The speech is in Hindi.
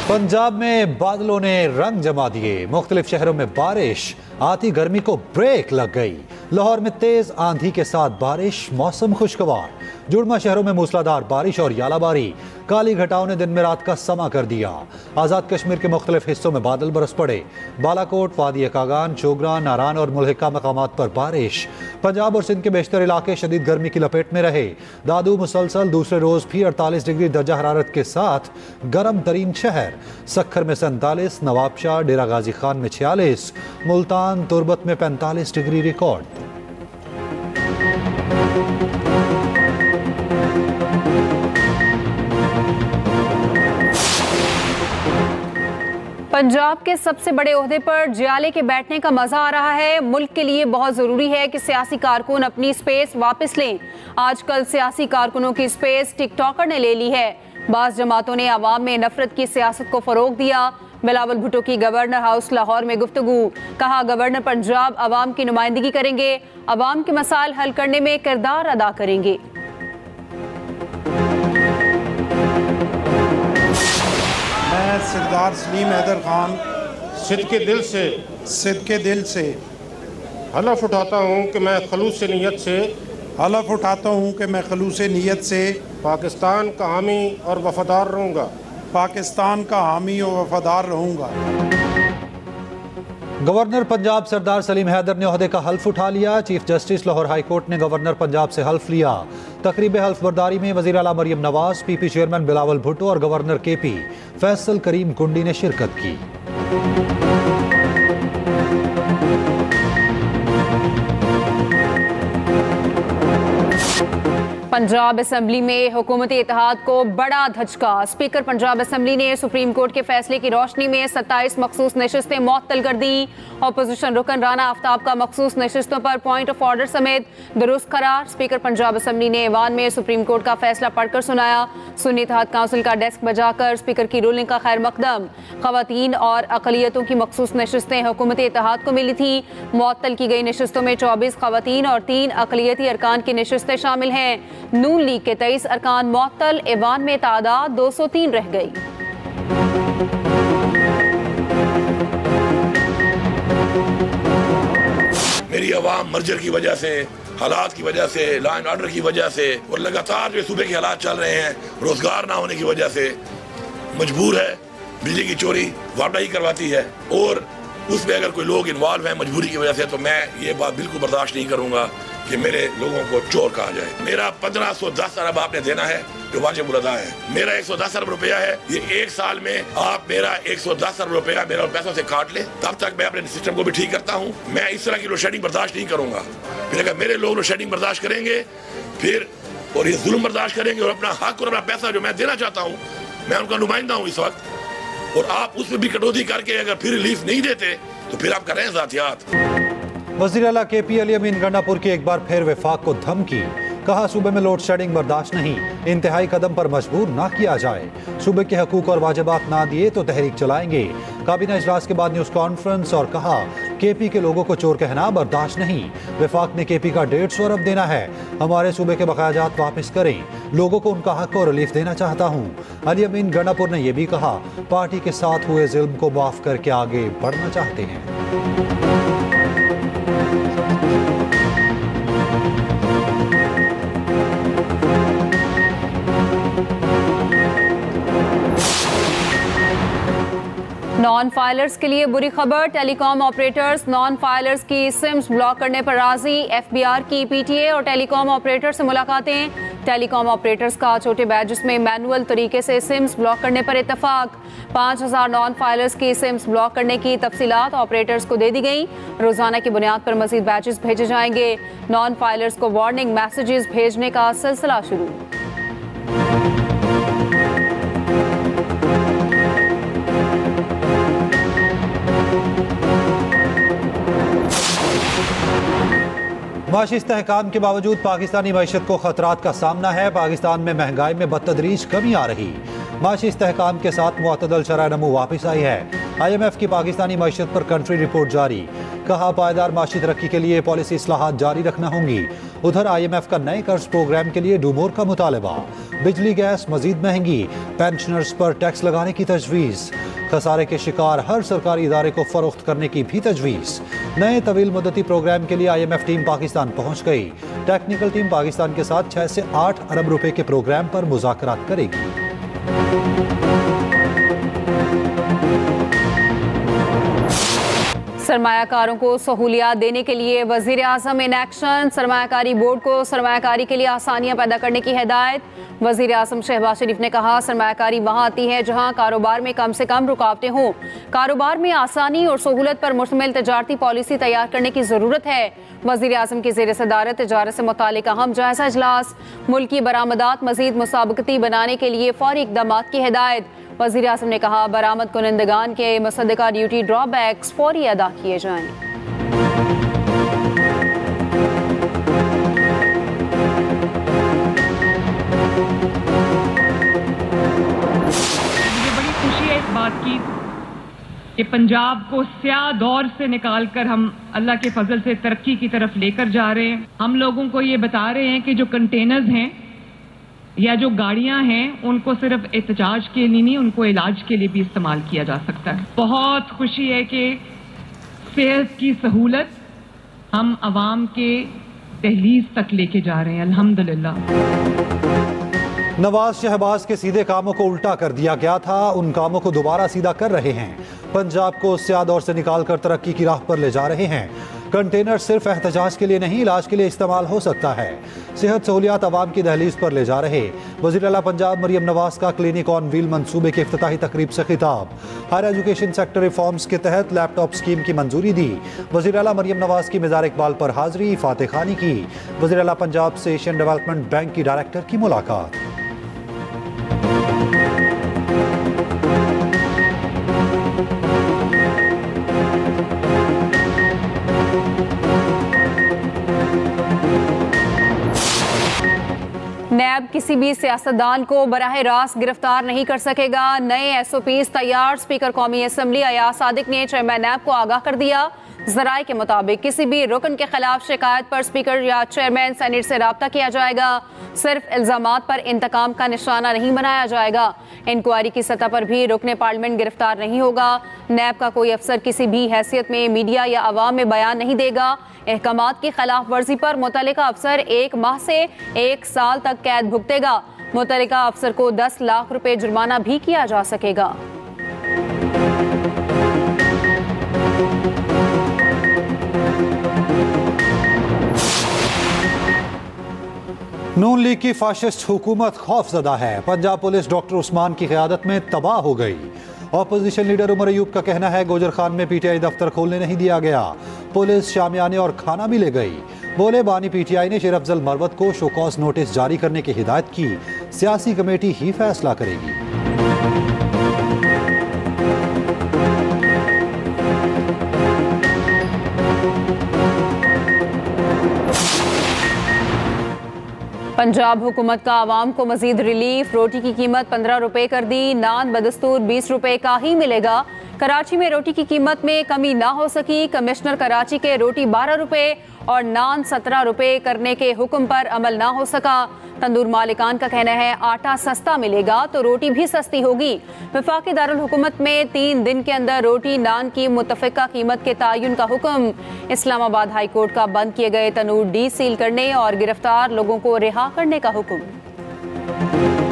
पंजाब में बादलों ने रंग जमा दिए। मुख्तलिफ शहरों में बारिश, आती गर्मी को ब्रेक लग गई। लाहौर में तेज आंधी के साथ बारिश, मौसम खुशगवार। जुड़मा शहरों में मूसलाधार बारिश और यालाबारी। काली घटाओं ने दिन में रात का समा कर दिया। आज़ाद कश्मीर के मुख्तलिफ हिस्सों में बादल बरस पड़े। बालाकोट, वादी कागान, चोगरा, नारान और मुल्हिका मकामात पर बारिश। पंजाब और सिंध के बेशतर इलाके शदीद गर्मी की लपेट में रहे। दादू मुसलसल दूसरे रोज भी 48 डिग्री दर्जा हरारत के साथ गर्म तरीन शहर। सक्खर में 47, नवाबशाह, डेरा गाजी खान में 46, मुल्तान, तुरबत में 45 डिग्री रिकॉर्ड। पंजाब के सबसे बड़े ओहदे पर जियाले के बैठने का मजा आ रहा है। मुल्क के लिए बहुत जरूरी है कि सियासी कारकुन अपनी स्पेस वापस लें। आजकल सियासी कारकुनों की स्पेस टिकटॉकर ने ले ली है। बाज़ जमातों ने अवाम में नफरत की सियासत को फरोग दिया। बिलावल भुट्टो की गवर्नर हाउस लाहौर में गुफ्तगू। कहा, गवर्नर पंजाब अवाम की नुमाइंदगी करेंगे, अवाम के मसाइल हल करने में किरदार अदा करेंगे। मैं सरदार सलीम हैदर खान सिद्ध के दिल से हलफ उठाता हूँ कि मैं खलूस नीयत से पाकिस्तान का हामी और वफादार रहूँगा। गवर्नर पंजाब सरदार सलीम हैदर ने ओहदे का हल्फ उठा लिया। Chief justice Lahore high court ने गवर्नर पंजाब से हल्फ लिया। तकरीब हल्फ बर्दारी में वज़ीर आला मरियम नवाज, पीपी चेयरमैन बिलावल भुट्टो और गवर्नर केपी फैसल करीम कुंडी ने शिरकत की। पंजाब असेंबली में हुकूमती इत्तेहाद को बड़ा धचका। स्पीकर पंजाब असेंबली ने सुप्रीम कोर्ट के फैसले की रोशनी में 27 मखसूस नशिस्तें मुअत्तल कर दी। अपोजिशन रुकन राना आफ्ताब का मखसूस नशिस्तों पर पॉइंट ऑफ ऑर्डर समेत दुरुस्त करार। स्पीकर पंजाब असेंबली ने ऐवान में सुप्रीम कोर्ट का फैसला पढ़कर सुनाया। सुन्नी इत्तेहाद काउंसिल का डेस्क बजाकर स्पीकर की रूलिंग का खैर मकदम। खवातीन और अकलियतों की मखसूस नशिस्तें हुकूमती इत्तेहाद को मिली थी। मुअत्तल की गई नशिस्तों में 24 खवातीन और 3 अकलियती अरकान की नशिस्तें शामिल हैं। नून लीग के 23 अरकान मुअत्तल। ऐवान में तादाद 203 रह गई। मेरी आवाम मर्जर की वजह से, हालात की वजह से, लॉ एंड ऑर्डर की वजह से और लगातार जो सूबे के हालात चल रहे हैं, रोजगार ना होने की वजह से मजबूर है। बिजली की चोरी वापडा ही करवाती है और उसमें अगर कोई लोग इन्वॉल्व हैं मजबूरी की वजह से, तो मैं ये बात बिल्कुल बर्दाश्त नहीं करूंगा कि मेरे लोगों को चोर कहा जाए। मेरा 1510 अरब आपने देना है जो वाजिब अदा है। मेरा 110 अरब रुपया है। ये एक साल में आप मेरा 110 अरब रुपया मेरा पैसों से काट ले, तब तक मैं अपने सिस्टम को भी ठीक करता हूँ। मैं इस तरह की लोड शेडिंग बर्दाश्त नहीं करूंगा। फिर अगर मेरे लोग लोड शेडिंग बर्दाश्त करेंगे फिर और ये जुल्म बर्दाश्त करेंगे और अपना हक और अपना पैसा जो मैं देना चाहता हूँ, मैं उनका नुमाइंदा हूँ इस वक्त, और आप उसमें भी कटौती करके अगर फिर रिलीफ नहीं देते तो फिर आप कर रहे हैं ज़ातियात। वज़ीर आला केपी अली अमीन गंडापुर की एक बार फिर वफाक को धमकी। कहा, सूबे में लोड शेडिंग बर्दाश्त नहीं, इंतहाई कदम पर मजबूर ना किया जाए। सूबे के हकूक और वाजिबात ना दिए तो तहरीक चलाएंगे। काबीना इजलास के बाद न्यूज़ कॉन्फ्रेंस और कहा, केपी के लोगों को चोर कहना बर्दाश्त नहीं। वफाक ने केपी का 150 अरब देना है। हमारे सूबे के बकायाजात वापस करें। लोगों को उनका हक और रिलीफ देना चाहता हूँ। अली अमीन गंडापुर ने यह भी कहा, पार्टी के साथ हुए जुल्म को माफ करके आगे बढ़ना चाहते हैं। नॉन फाइलर्स के लिए बुरी खबर। टेलीकॉम ऑपरेटर्स नॉन फाइलर्स की सिम्स ब्लॉक करने पर राजी। एफबीआर की पीटीए और टेलीकॉम ऑपरेटर से मुलाकातें। टेलीकॉम ऑपरेटर्स का छोटे बैजेस में मैनुअल तरीके से सिम्स ब्लॉक करने पर इत्तफाक। 5000 नॉन फाइलर्स की सिम्स ब्लॉक करने की तफसीलात ऑपरेटर्स को दे दी गई। रोजाना की बुनियाद पर मजीद बैजेस भेजे जाएंगे। नॉन फाइलर्स को वार्निंग मैसेजेस भेजने का सिलसिला शुरू। माशी इस्तेहकाम के बावजूद पाकिस्तानी मईशत को खतरात का सामना है। पाकिस्तान में महंगाई में बतदरीज कमी आ रही। माशी इस्तेहकाम के साथ मुअतदल शरह नमू वापस आई है। IMF की पाकिस्तानी मईशत पर कंट्री रिपोर्ट जारी। कहा, पायदार माशी तरक्की के लिए पॉलिसी इस्लाहात जारी रखना होंगी। उधर IMF का नए कर्ज प्रोग्राम के लिए डूमोर का मुतालबा। बिजली गैस मजीद महंगी, पेंशनर्स पर टैक्स लगाने की तजवीज़। खसारे के शिकार हर सरकारी इदारे को फरोख्त करने की भी तजवीज़। नए तवील मुद्दती प्रोग्राम के लिए IMF टीम पाकिस्तान पहुंच गई। टेक्निकल टीम पाकिस्तान के साथ 6 से 8 अरब रुपए के प्रोग्राम पर मुज़ाकरात करेगी। सरमायाकारों को सहूलियात देने के लिए वजीर आज़म इन एक्शन। सरमायाकारी बोर्ड को सरमायाकारी के लिए आसानियां पैदा करने की हिदायत। वजीर आज़म शहबाज शरीफ ने कहा, सरमायाकारी वहां आती है जहां कारोबार में कम से कम रुकावटें हों। कारोबार में आसानी और सहूलत पर मुश्तमिल तजारती पॉलिसी तैयार करने की ज़रूरत है। वजीर आज़म की ज़ेर सदारत तिजारत से मुताल्लिक अहम जायजा इजलास। मुल्क की बरामदात मजीद मुसाबकती बनाने के लिए फौरी इक़दाम की हिदायत। वज़ीर आज़म ने कहा, बरामद कुनंदगान के मुसद्दका ड्यूटी ड्रॉबैक्स फौरी अदा किए जाएं। मुझे बड़ी खुशी है इस बात की कि पंजाब को स्याह दौर से निकालकर हम अल्लाह के फजल से तरक्की की तरफ लेकर जा रहे हैं। हम लोगों को ये बता रहे हैं कि जो कंटेनर्स हैं या जो गाड़ियां हैं उनको सिर्फ एहतजाज के लिए नहीं, उनको इलाज के लिए भी इस्तेमाल किया जा सकता है। बहुत खुशी है कि सेहत की सहूलत हम अवाम के दहलीज तक लेके जा रहे हैं, अल्हम्दुलिल्लाह। नवाज शहबाज के सीधे कामों को उल्टा कर दिया गया था, उन कामों को दोबारा सीधा कर रहे हैं। पंजाब को स्याह दौर से निकालकर तरक्की की राह पर ले जा रहे हैं। कंटेनर सिर्फ एहतजाज के लिए नहीं, इलाज के लिए इस्तेमाल हो सकता है। सेहत सहूलियात आवाम की दहलीज पर ले जा रहे। वज़ीर आला पंजाब मरियम नवाज का क्लिनिक ऑन व्हील मंसूबे की इफ्तिताही तकरीब से खिताब। हायर एजुकेशन सेक्टर रिफॉर्म्स के तहत लैपटॉप स्कीम की मंजूरी दी। वज़ीर आला मरियम नवाज की मज़ार इकबाल पर हाजिरी, फातह खानी की। वज़ीर आला पंजाब से एशियन डेवलपमेंट बैंक की डायरेक्टर की मुलाकात। नैब किसी भी सियासतदान को बराह रास्त गिरफ्तार नहीं कर सकेगा। नए SOPs तैयार। स्पीकर कौमी असम्बली अयाज सादिक ने चेयरमैन नैब को आगाह कर दिया। ज़राए के मुताबिक किसी भी रुकन के खिलाफ शिकायत पर स्पीकर या चेयरमैन सेनेट से रब्ता किया जाएगा। सिर्फ इल्जामात पर इंतकाम का निशाना नहीं बनाया जाएगा। इंक्वायरी की सतह पर भी रुकने पार्लियामेंट गिरफ्तार नहीं होगा। नैब का कोई अफसर किसी भी हैसियत में मीडिया या अवाम में बयान नहीं देगा। अहकामात की खिलाफ वर्जी पर मुतल्लिका अफसर 1 माह से 1 साल तक कैद भुगतेगा। मुतल्लिका अफसर को 10 लाख रुपए जुर्माना भी किया जा सकेगा। नून लीग की फाशिस्ट हुकूमत खौफजदा है। पंजाब पुलिस डॉक्टर उस्मान की क़यादत में तबाह हो गई। ऑपोजिशन लीडर उमर अयूब का कहना है, गोजर खान में PTI दफ्तर खोलने नहीं दिया गया। पुलिस शामियाने और खाना भी ले गई। बोले बानी PTI ने शेर अफजल मरवत को शोकॉज नोटिस जारी करने की हिदायत की। सियासी कमेटी ही फैसला करेगी। पंजाब हुकूमत का आवाम को मजीद रिलीफ। रोटी की कीमत 15 रुपए कर दी। नान बदस्तूर 20 रुपए का ही मिलेगा। कराची में रोटी की कीमत में कमी ना हो सकी। कमिश्नर कराची के रोटी 12 रुपए और नान 17 रुपए करने के हुक्म पर अमल ना हो सका। तंदूर मालिकान का कहना है, आटा सस्ता मिलेगा तो रोटी भी सस्ती होगी। वफाकी दारुल हुकूमत में 3 दिन के अंदर रोटी नान की मुतफ़िका कीमत के तयन का हुक्म। इस्लामाबाद हाई कोर्ट का बंद किए गए तनूर डीसील करने और गिरफ्तार लोगों को रिहा करने का हुक्म।